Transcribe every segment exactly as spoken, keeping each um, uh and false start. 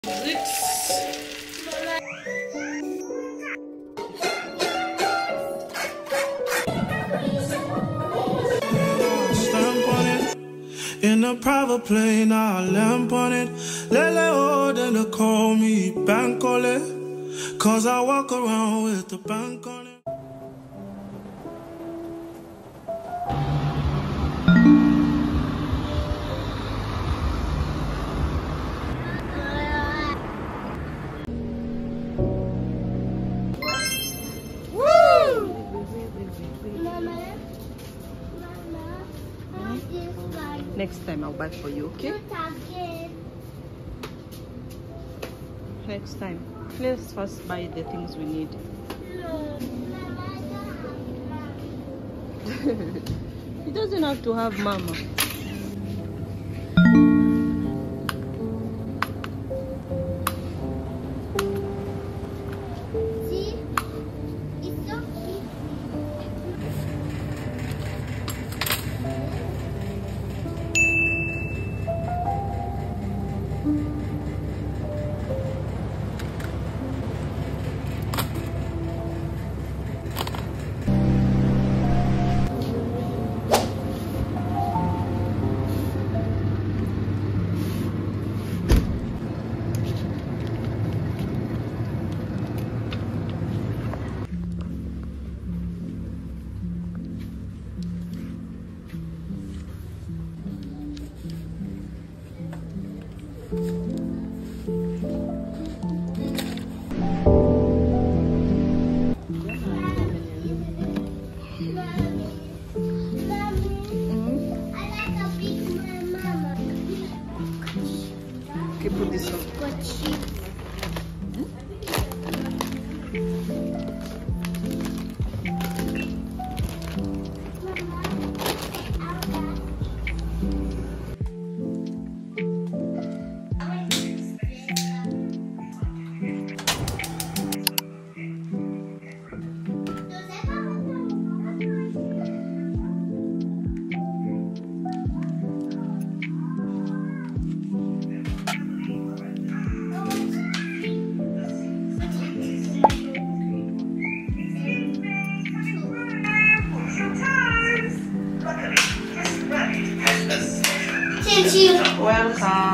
In a private plane, I lamp on it. Lele oh, then they call me Bankole. Cause I walk around with the bank on it. Next time I'll buy for you, okay? Next time. Let's first buy the things we need. He doesn't have to have mama. Okay, put this on. Thank you. Welcome.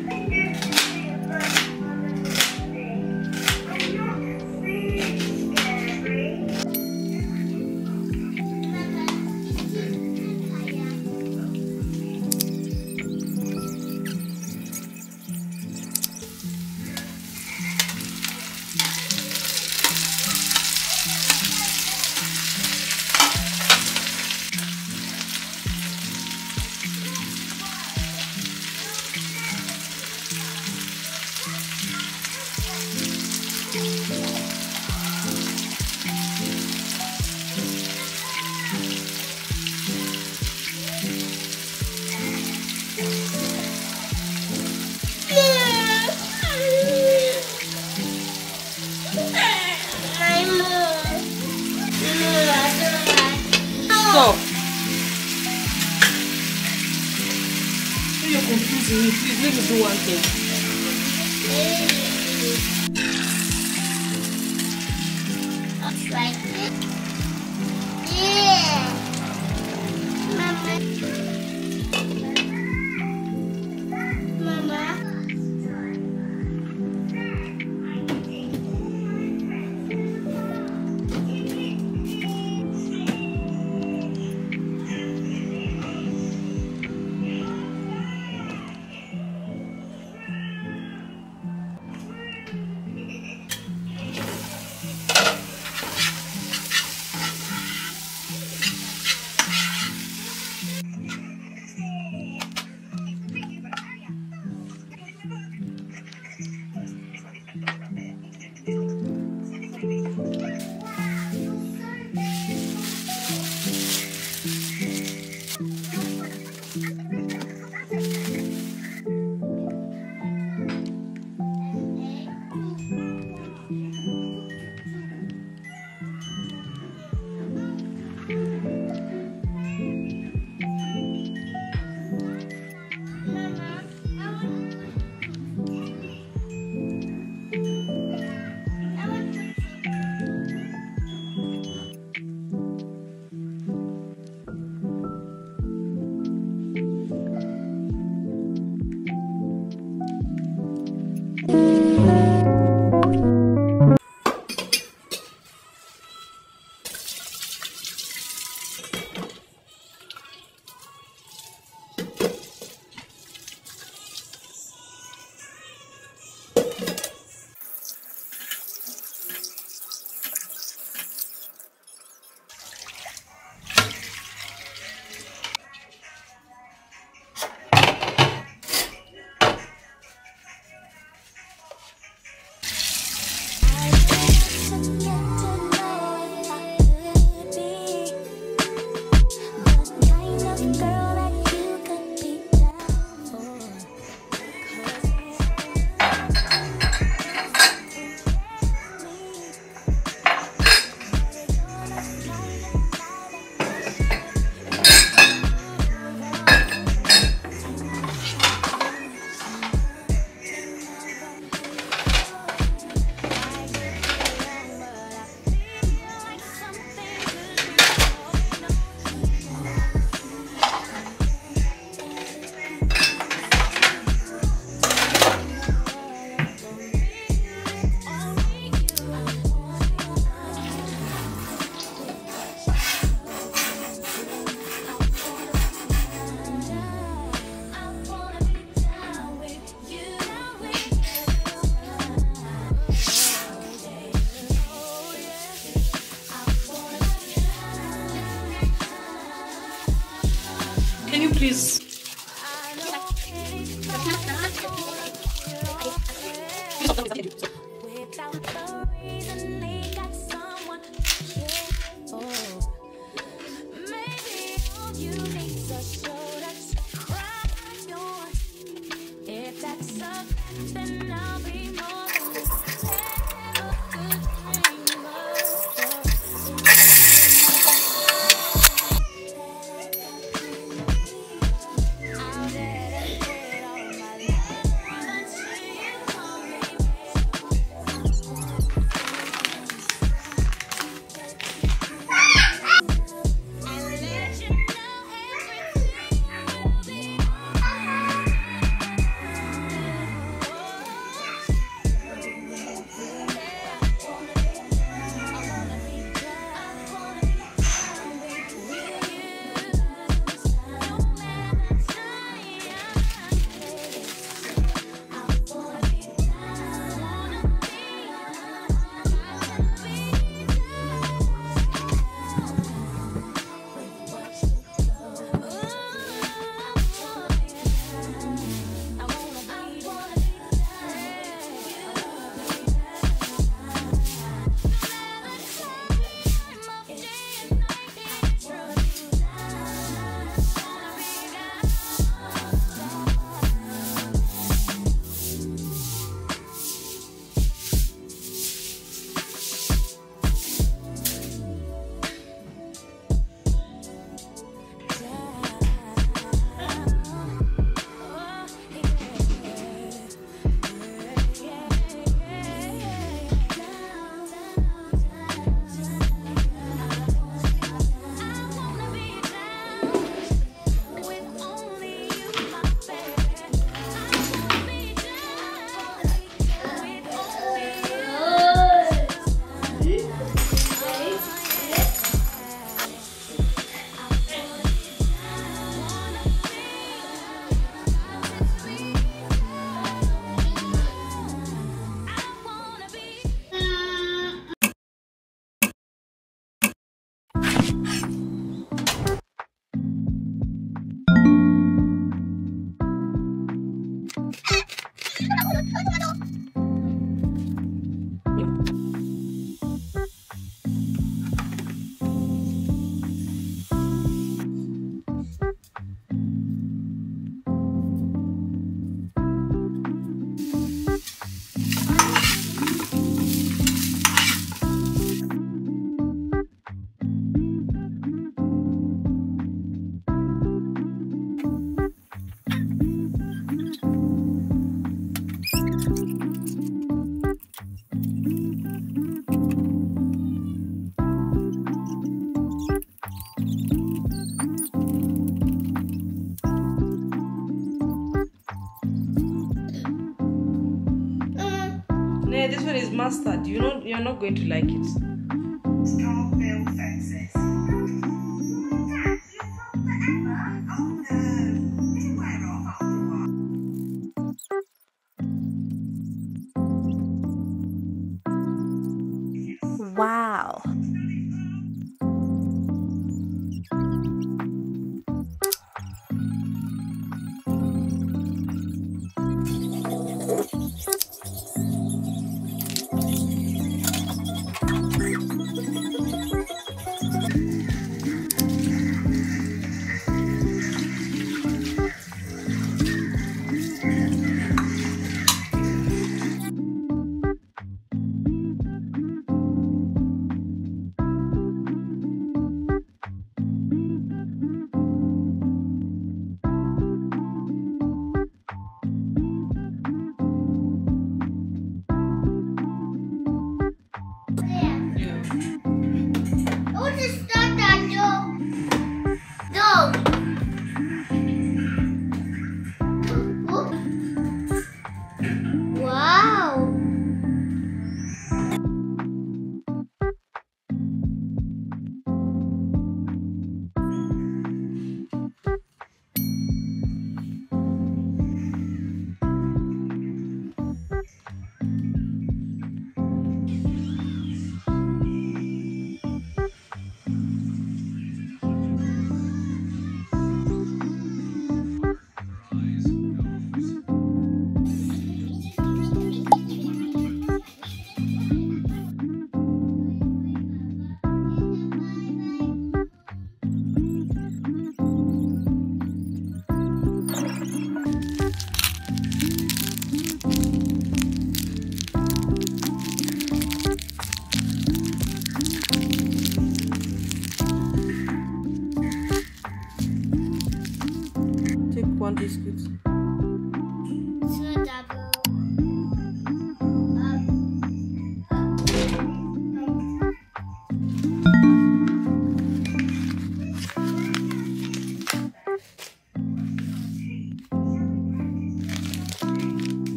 Stop. You're confusing me. Please let me do one thing. That's right. Yeah. Mama. Mama. peace. Yeah, this one is mustard. You know, you're not going to like it. Wow.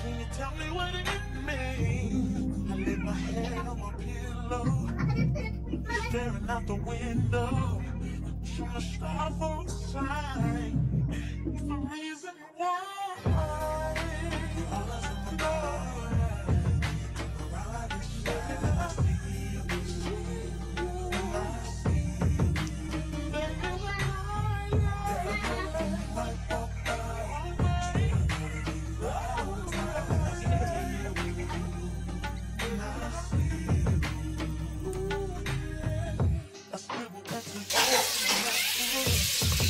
Can you tell me what it means? I lay my head on my pillow, staring out the window, trying to stop for a sign. It's the reason why all of the noise around this side, I see you, I see you, baby, when I like walk by me, I scribble at the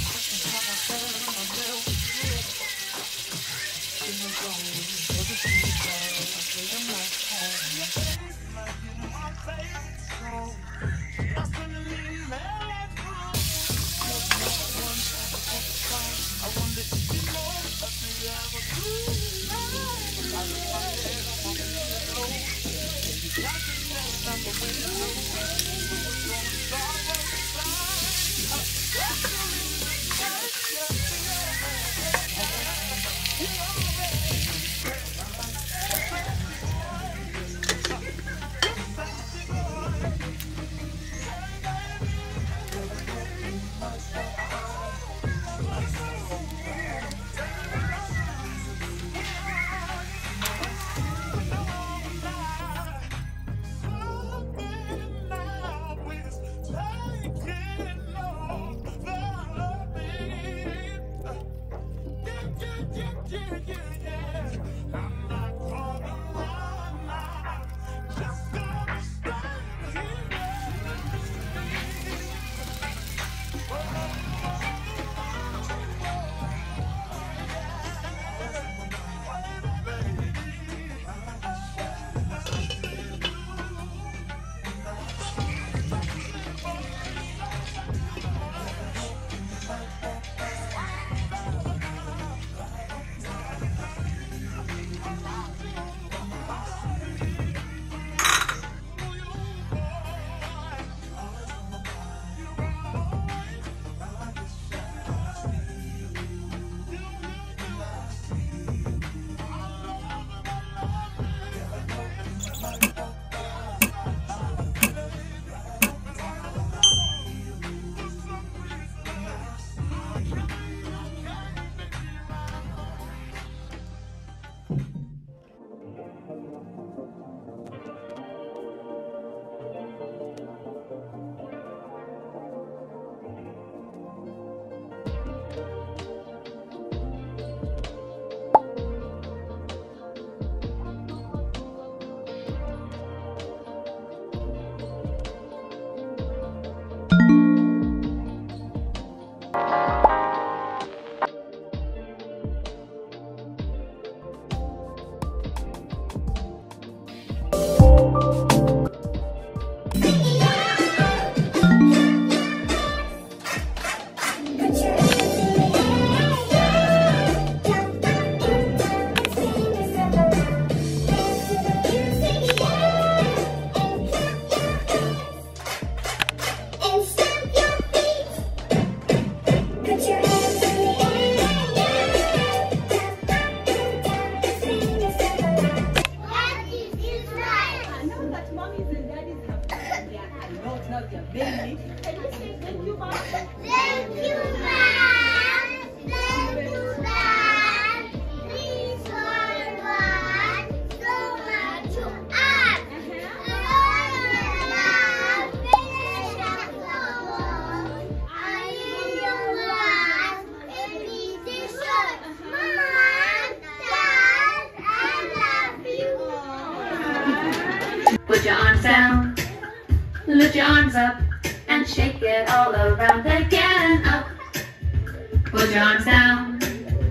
Put your arms down, lift your arms up, and shake it all around again. Up. Put your arms down.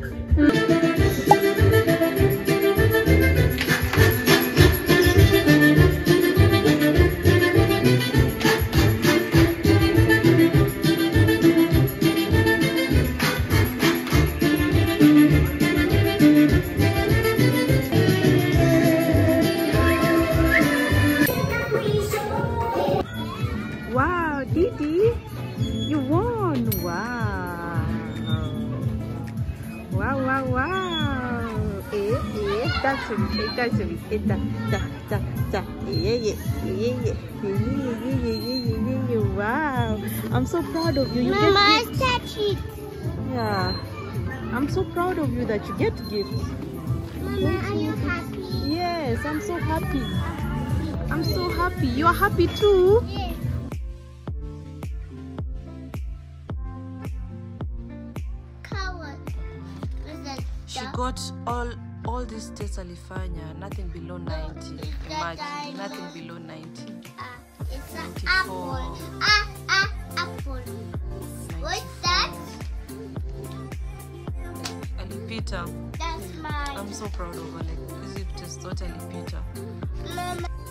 Wow, Didi, you won! Wow! Wow, wow, wow! Wow, I'm so proud of you. You Mama, get gifts. touch it. Yeah, I'm so proud of you that you get gifts. Mama, are you happy? Yes, I'm so happy. I'm so happy. You are happy too? Yes. Coward. What's that? She Duck? got all all these tests alifanya, nothing below ninety. Is that Imagine, diamond? nothing below ninety. Ah, it's an ninety-four. apple. Ah, ah, apple. What's that? Alipita. That's mine. I'm so proud of her. Like, this is just totally Alipita. Mama.